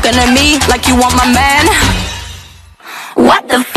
at me like you want my man. What the